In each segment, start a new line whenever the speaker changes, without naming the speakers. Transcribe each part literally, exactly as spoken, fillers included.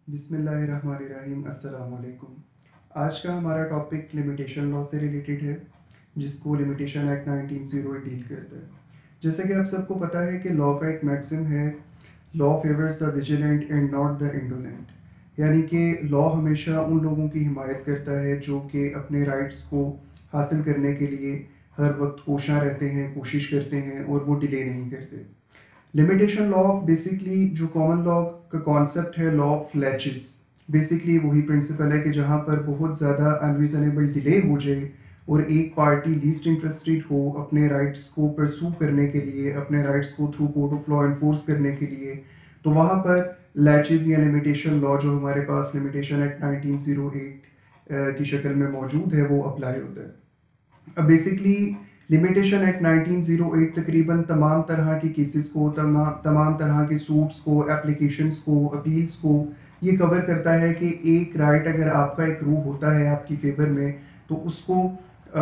बिस्मिल्लाहिर्रहमानिर्रहीम अस्सलाम वालेकुम। आज का हमारा टॉपिक लिमिटेशन लॉ से रिलेटेड है, जिसको limitation act nineteen zero eight deal करता है। जैसे कि आप सबको पता है कि लॉ का एक मैक्सिम है, law favours the vigilant and not the indolent. यानी कि लॉ हमेशा उन लोगों की हिमायत करता है जो कि अपने राइट्स को हासिल करने के लिए हर वक्त कोशां रहते हैं, कोशिश करते हैं और वो डिले नहीं करते। लिमिटेशन लॉ बेसिकली जो कॉमन लॉ का कॉन्सेप्ट है, लॉ ऑफ लैचेस, बेसिकली वही प्रिंसिपल है कि जहाँ पर बहुत ज़्यादा अनरीजनेबल डिले हो जाए और एक पार्टी लीस्ट इंटरेस्टेड हो अपने राइट्स को परसू करने के लिए, अपने राइट्स को through court of law enforce करने के लिए, तो वहाँ पर लैचेस या लिमिटेशन लॉ जो हमारे पास limitation act nineteen zero eight की शक्ल में मौजूद है वो अप्लाई होता है। अब basically limitation act nineteen zero eight तकरीबन तमाम तरह के केसेस को, तमाम तमाम तरह के सूट्स को, एप्लीकेशंस को, अपील्स को ये कवर करता है कि एक राइट अगर आपका एक रूल होता है आपकी फेवर में, तो उसको आ,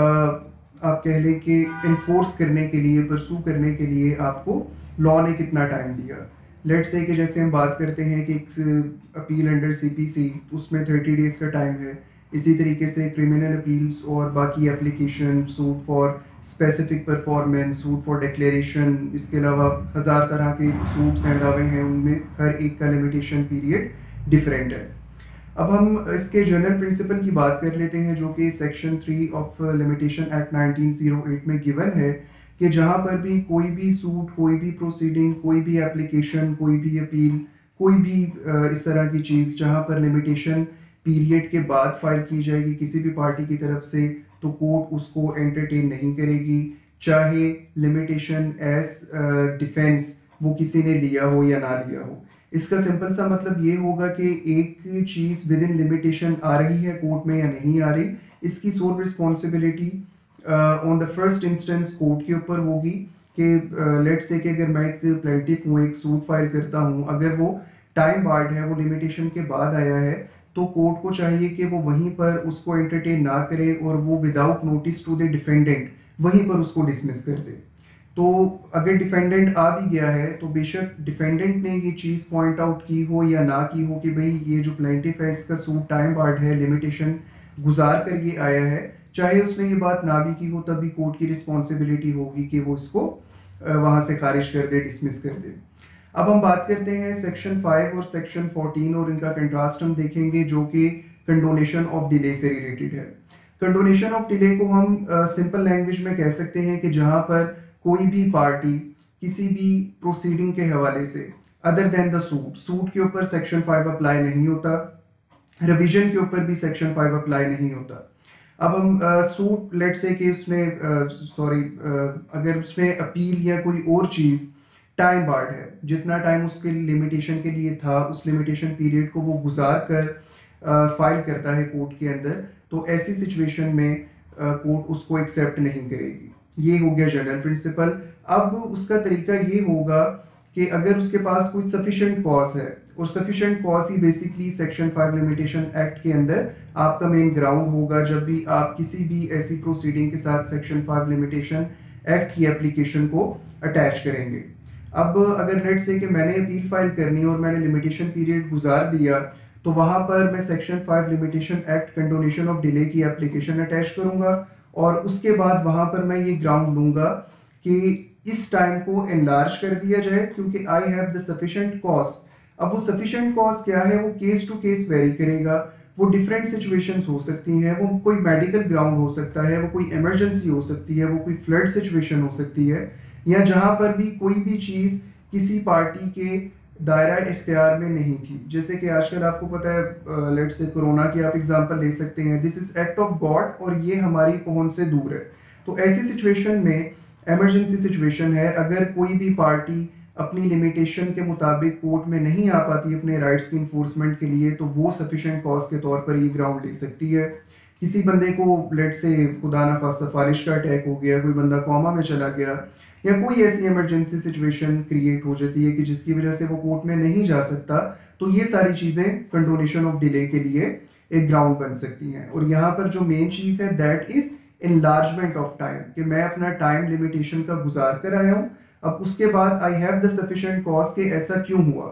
आप कह लें कि इन्फोर्स करने के लिए, परसू करने के लिए आपको लॉ ने कितना टाइम दिया। लेट्स से कि जैसे हम बात करते हैं कि एक अपील अंडर सीपीसी, उसमें थर्टी डेज़ का टाइम है। इसी तरीके से क्रिमिनल अपील्स और बाकी application, suit for specific performance, suit for declaration, इसके अलावा हज़ार तरह के सूट्स एंड दावे हैं, उनमें हर एक का लिमिटेशन पीरियड डिफरेंट है। अब हम इसके जनरल प्रिंसिपल की बात कर लेते हैं जो कि section three of limitation act nineteen zero eight में गिवन है कि जहाँ पर भी कोई भी सूट, कोई भी प्रोसीडिंग, कोई भी एप्लीकेशन, कोई भी अपील, कोई भी इस तरह की चीज़ जहाँ पर लिमिटेशन पीरियड के बाद फाइल की जाएगी किसी भी पार्टी की तरफ से, तो कोर्ट उसको एंटरटेन नहीं करेगी, चाहे लिमिटेशन एज डिफेंस वो किसी ने लिया हो या ना लिया हो। इसका सिंपल सा मतलब ये होगा कि एक चीज़ विद इन लिमिटेशन आ रही है कोर्ट में या नहीं आ रही, इसकी sole responsibility on the first instance court के ऊपर होगी कि लेट्स से कि अगर मैं एक प्लेंटिफ हूँ, एक सूट फाइल करता हूँ, अगर वो टाइम बार्ड है, वो लिमिटेशन के बाद आया है, तो कोर्ट को चाहिए कि वो वहीं पर उसको एंटरटेन ना करे और वो without notice to the defendant वहीं पर उसको डिसमिस कर दे। तो अगर डिफेंडेंट आ भी गया है तो बेशक डिफेंडेंट ने ये चीज़ पॉइंट आउट की हो या ना की हो कि भाई ये जो प्लेंटिफ है इसका सूट टाइम बार्ड है, लिमिटेशन गुजार कर ये आया है, चाहे उसने ये बात ना भी की हो, तब भी कोर्ट की रिस्पॉन्सिबिलिटी होगी कि वो इसको वहाँ से खारिज कर दे, डिसमिस कर दे। अब हम बात करते हैं सेक्शन फाइव और सेक्शन फोर्टीन और इनका कंट्रास्ट हम देखेंगे जो कि कंडोनेशन ऑफ डिले से रिलेटेड है। कंडोनेशन ऑफ डिले को हम सिंपल लैंग्वेज में कह सकते हैं कि जहाँ पर कोई भी पार्टी किसी भी प्रोसीडिंग के हवाले से other than the suit, suit के ऊपर सेक्शन फाइव अप्लाई नहीं होता, रिवीजन के ऊपर भी सेक्शन फाइव अप्लाई नहीं होता। अब हम सूट लेट से कि उसने सॉरी अगर उसने अपील या कोई और चीज़ टाइम बार्ड है, जितना टाइम उसके लिमिटेशन के लिए था उस लिमिटेशन पीरियड को वो गुजार कर फाइल करता है कोर्ट के अंदर, तो ऐसी सिचुएशन में कोर्ट उसको एक्सेप्ट नहीं करेगी। ये हो गया जनरल प्रिंसिपल। अब उसका तरीका ये होगा कि अगर उसके पास कोई सफिशिएंट कॉज है, और सफिशिएंट कॉज ही basically section five limitation act के अंदर आपका मेन ग्राउंड होगा जब भी आप किसी भी ऐसी प्रोसीडिंग के साथ सेक्शन फाइव लिमिटेशन एक्ट की एप्लीकेशन को अटैच करेंगे। अब अगर लेट से कि मैंने अपील फाइल करनी और मैंने लिमिटेशन पीरियड गुजार दिया, तो वहाँ पर मैं section five limitation act condonation of delay की एप्लीकेशन अटैच करूँगा और उसके बाद वहाँ पर मैं ये ग्राउंड लूँगा कि इस टाइम को एनलार्ज कर दिया जाए क्योंकि I have the sufficient cause. अब वो सफिशिएंट कॉज क्या है, वो केस टू केस वेरी करेगा, वो डिफरेंट सिचुएशंस हो सकती हैं, वो कोई मेडिकल ग्राउंड हो सकता है, वो कोई इमरजेंसी हो सकती है, वो कोई फ्लड सिचुएशन हो सकती है, या जहाँ पर भी कोई भी चीज़ किसी पार्टी के दायरा इख्तियार में नहीं थी। जैसे कि आजकल आपको पता है, लेट से कोरोना की आप एग्जांपल ले सकते हैं, this is act of God और ये हमारी पहुंच से दूर है। तो ऐसी सिचुएशन में, एमरजेंसी सिचुएशन है, अगर कोई भी पार्टी अपनी लिमिटेशन के मुताबिक कोर्ट में नहीं आ पाती अपने राइट्स की इन्फोर्समेंट के लिए, तो वो सफिशिएंट कॉज के तौर पर ये ग्राउंड ले सकती है। किसी बंदे को लेट से खुदा ना खास्ता फारिश का अटैक हो गया, कोई बंदा कोमा में चला गया, या कोई ऐसी इमरजेंसी सिचुएशन क्रिएट हो जाती है कि जिसकी वजह से वो कोर्ट में नहीं जा सकता, तो ये सारी चीज़ें कंडोनेशन ऑफ डिले के लिए एक ग्राउंड बन सकती हैं। और यहाँ पर जो मेन चीज़ है that is enlargement of time, कि मैं अपना टाइम लिमिटेशन का गुजार कर आया हूँ, अब उसके बाद I have the sufficient cause कि ऐसा क्यों हुआ,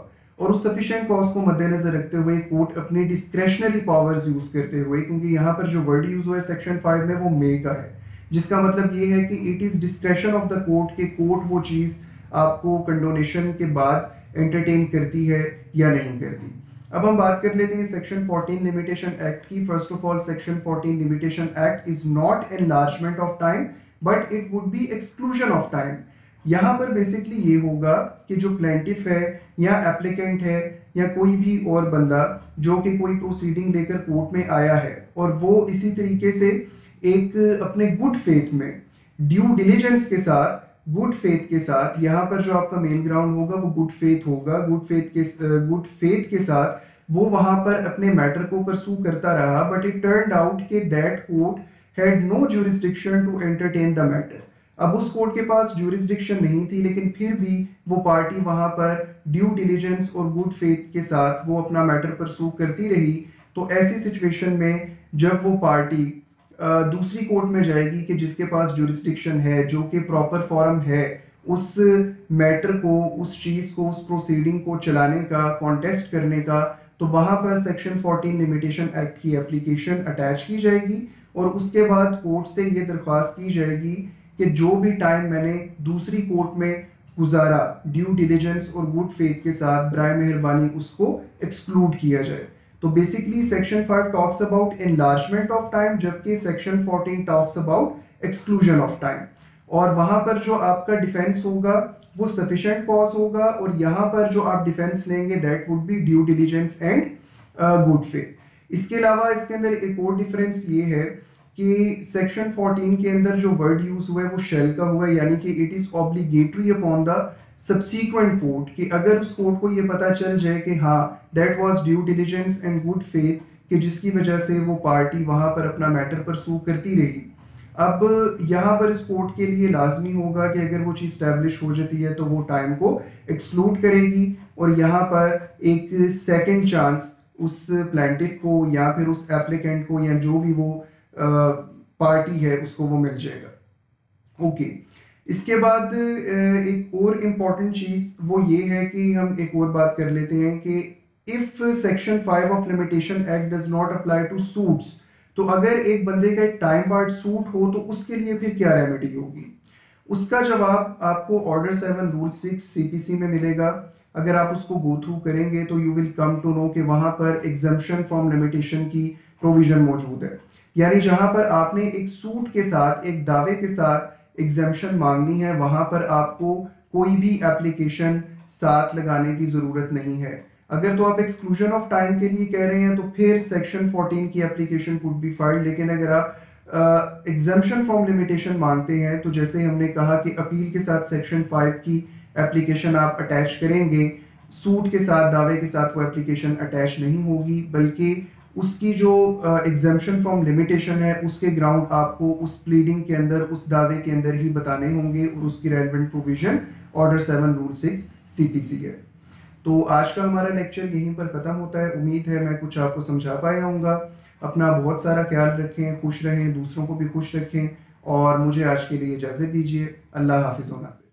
और उस सफिशिएंट कॉज को मद्देनजर रखते हुए कोर्ट अपनी डिस्क्रेशनरी पावर्स यूज करते हुए, क्योंकि यहाँ पर जो वर्ड यूज हुआ है सेक्शन फाइव में वो मे का है, जिसका मतलब ये है कि it is discretion of the court के कोर्ट वो चीज आपको कंडोनेशन के बाद एंटरटेन करती है या नहीं करती। अब हम बात कर लेते हैं सेक्शन फोर्टीन लिमिटेशन एक्ट की। First of all, section fourteen limitation act is not enlargement of time but it would be exclusion of time. यहाँ पर बेसिकली ये होगा कि जो प्लेंटिफ है या एप्लीकेंट है या कोई भी और बंदा जो कि कोई प्रोसीडिंग लेकर कोर्ट में आया है और वो इसी तरीके से एक अपने गुड फेथ में ड्यू डिलिजेंस के साथ गुड फेथ के साथ, यहाँ पर जो आपका मेन ग्राउंड होगा वो गुड फेथ होगा, गुड फेथ के गुड फेथ के साथ वो वहां पर अपने मैटर को परसू करता रहा, बट इट टर्न्ड आउट कि that court had no jurisdiction to entertain the matter. अब उस कोर्ट के पास ज्यूरिसडिक्शन नहीं थी, लेकिन फिर भी वो पार्टी वहां पर ड्यू डिलिजेंस और गुड फेथ के साथ वो अपना मैटर परसू करती रही। तो ऐसी सिचुएशन में जब वो पार्टी दूसरी कोर्ट में जाएगी कि जिसके पास ज्यूरिसडिक्शन है, जो कि प्रॉपर फॉरम है उस मैटर को, उस चीज़ को, उस प्रोसीडिंग को चलाने का, कॉन्टेस्ट करने का, तो वहाँ पर सेक्शन फोर्टीन लिमिटेशन एक्ट की एप्लीकेशन अटैच की जाएगी और उसके बाद कोर्ट से ये दरख्वास्त की जाएगी कि जो भी टाइम मैंने दूसरी कोर्ट में गुजारा ड्यू डिलिजेंस और गुड फेथ के साथ, बराए मेहरबानी उसको एक्सक्लूड किया जाए। तो basically section five talks about enlargement of time, जबकि section fourteen talks about exclusion of time. और वहां पर जो आपका डिफेंस होगा वो सफिशिएंट कॉज होगा और यहाँ पर जो आप डिफेंस लेंगे that would be due diligence and good faith. इसके अलावा इसके अंदर एक और डिफरेंस ये है कि सेक्शन फोर्टीन के अंदर जो वर्ड यूज हुआ है वो शेल का हुआ है, यानी कि it is obligatory upon the subsequent court, कि अगर उस कोर्ट को ये पता चल जाए कि हाँ that was due diligence and good faith, कि जिसकी वजह से वो पार्टी वहां पर अपना मैटर परसू करती रही। अब यहाँ पर इस कोर्ट के लिए लाजमी होगा कि अगर वो चीज़ स्टैब्लिश हो जाती है तो वो टाइम को एक्सक्लूड करेगी और यहाँ पर एक सेकंड चांस उस प्लेंटिफ को या फिर उस एप्लीकेंट को या जो भी वो आ, पार्टी है उसको वो मिल जाएगा। ओके, इसके बाद एक और इम्पॉर्टेंट चीज़ वो ये है कि हम एक और बात कर लेते हैं कि if section five of limitation act does not apply to suits, तो अगर एक बंदे का एक टाइम बार्ड सूट हो तो उसके लिए फिर क्या रेमेडी होगी? उसका जवाब आपको order seven rule six CPC में मिलेगा। अगर आप उसको गो थ्रू करेंगे तो you will come to know कि वहाँ पर एग्जम्पशन फ्रॉम लिमिटेशन की प्रोविजन मौजूद है, यानी जहाँ पर आपने एक सूट के साथ, एक दावे के साथ एग्जम्पशन मांगनी है, वहाँ पर आपको कोई भी एप्लीकेशन साथ लगाने की ज़रूरत नहीं है। अगर तो आप एक्सक्लूजन ऑफ टाइम के लिए कह रहे हैं तो फिर सेक्शन फोर्टीन की एप्लीकेशन कुड बी फाइल्ड, लेकिन अगर आप एग्जम्पशन फ्रॉम लिमिटेशन मांगते हैं तो जैसे हमने कहा कि अपील के साथ सेक्शन फाइव की एप्लीकेशन आप अटैच करेंगे, सूट के साथ, दावे के साथ वो एप्लीकेशन अटैच नहीं होगी, बल्कि उसकी जो एग्जम्पशन फ्रॉम लिमिटेशन है उसके ग्राउंड आपको उस प्लीडिंग के अंदर, उस दावे के अंदर ही बताने होंगे और उसकी relevant provision order seven rule six CPC है। तो आज का हमारा लेक्चर यहीं पर ख़त्म होता है। उम्मीद है मैं कुछ आपको समझा पाया होऊंगा। अपना बहुत सारा ख्याल रखें, खुश रहें, दूसरों को भी खुश रखें और मुझे आज के लिए इजाज़त दीजिए। अल्लाह हाफिज़ होना से।